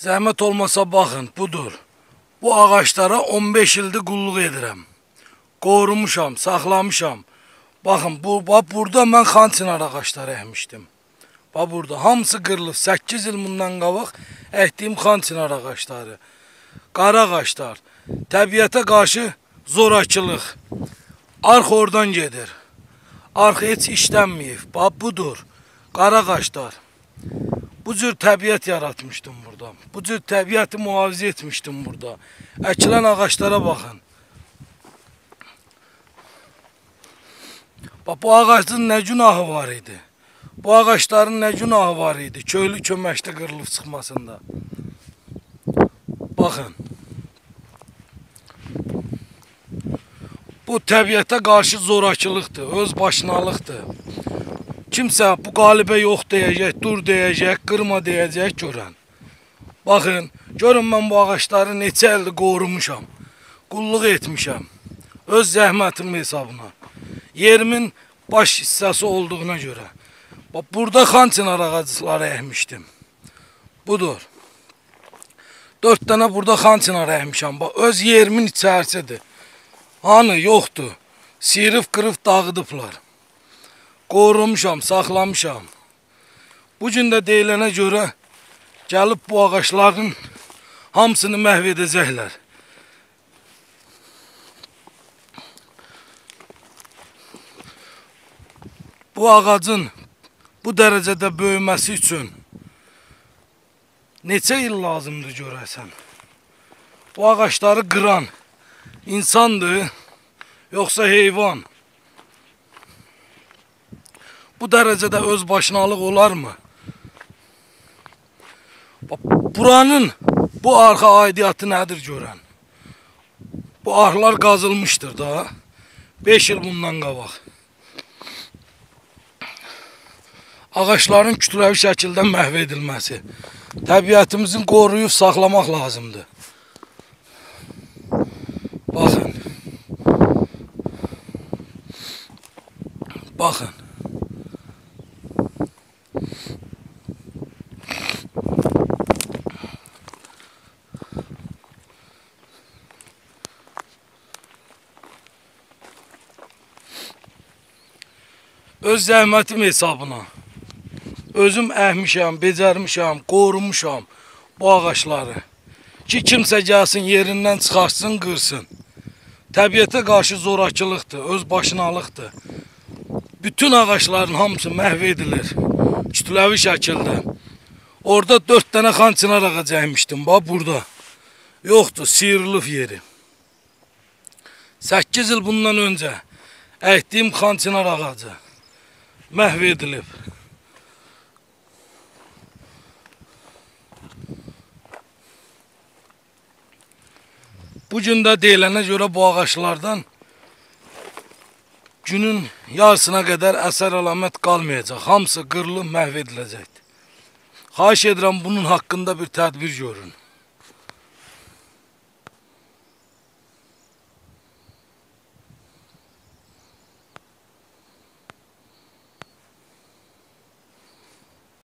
Zəhmət olmasa baxın, budur. Bu ağaçlara 15 ildir qulluq edirəm. Qorumuşam, saxlamışam. Baxın, burada mən xançinar ağaçları əkmişdim. Burada hamısı qırılıb. 8 il bundan qabaq əkdiyim xançinar ağaçları. Qara ağaçlar. Təbiətə qarşı zorakılıq. Arx oradan gedir. Arx heç işlənməyib. Budur. Qara ağaçlar. Bu cür təbiət yaratmışdım burada. Bu cür təbiəti mühafizə etmişdim burada. Əkilən ağaçlara baxın. Bu ağacın nə günahı var idi? Bu ağaçların nə günahı var idi? Köylü köməkdə qırılıb çıxmasında. Baxın. Bu təbiətə qarşı zorakılıqdır, öz başınalıqdır. Kimsə bu qalibə yox deyəcək, dur deyəcək, qırma deyəcək görən. Baxın, görün mən bu ağaçları neçə ildir qorumuşam, qulluq etmişəm. Öz zəhmətim hesabına. Yerimin baş hissəsi olduğuna görə. Burada xançinar ağacları əkmişdim. Budur. 4 dənə burada xançinar əkmişəm. Öz yerimin içərisidir. Hanı, yoxdur. Siyirib, qırıb, dağıdıblar. Qorumuşam, saxlamışam. Bu gün də deyilənə görə gəlib bu ağaçların hamısını məhv edəcəklər. Bu ağacın bu dərəcədə böyüməsi üçün neçə il lazımdır görəsən? Bu ağaçları qıran insandır, yoxsa heyvan? Bu dərəcədə öz başınalıq olarmı? Buranın bu arxa aidiyyatı nədir görən? Bu arxlar qazılmışdır da. 5 il bundan qabaq. Ağaçların kütləvi şəkildə məhv edilməsi. Təbiətimizin qoruyub saxlamaq lazımdır. Baxın. Baxın. Öz zəhmətim hesabına. Özüm əkmişəm, becərmişəm, qorumuşam bu ağaçları. Ki kimsə gəlsin, yerindən çıxarsın, qırsın. Təbiətə qarşı zorakılıqdır, öz başınalıqdır. Bütün ağaçların hamısı məhv edilir. Kütləvi şəkildə. Orada 4 dənə xançinar ağacı əkmişdim, burada. Yoxdur, sıyırılıb yeri. 8 il bundan öncə əkdiyim xançinar ağacı məhv edilib. Bugün də deyilənə görə bu ağaçlardan günün yarısına qədər əsər əlamət qalmayacaq. Hamısı qırılıb məhv ediləcəkdir. Xahiş edirəm bunun haqqında bir tədbir görün.